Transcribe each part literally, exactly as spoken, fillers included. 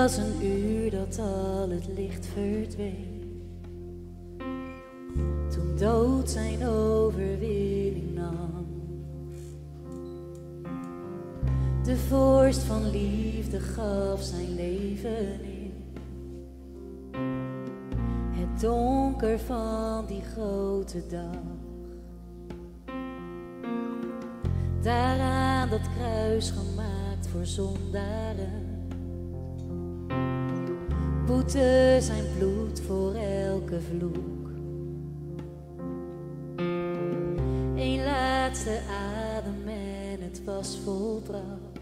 was een uur dat al het licht verdween, toen dood zijn overwinning nam. De vorst van liefde gaf zijn leven in het donker van die grote dag. Daar aan dat kruis gemaakt voor zondaren, boette zijn bloed voor elke vloek. Eén laatste adem en het was volbracht,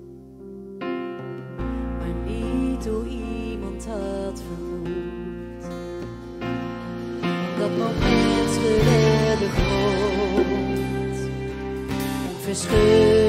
maar niet hoe iemand had vermoed. Op dat moment schudde de grond, onverschillig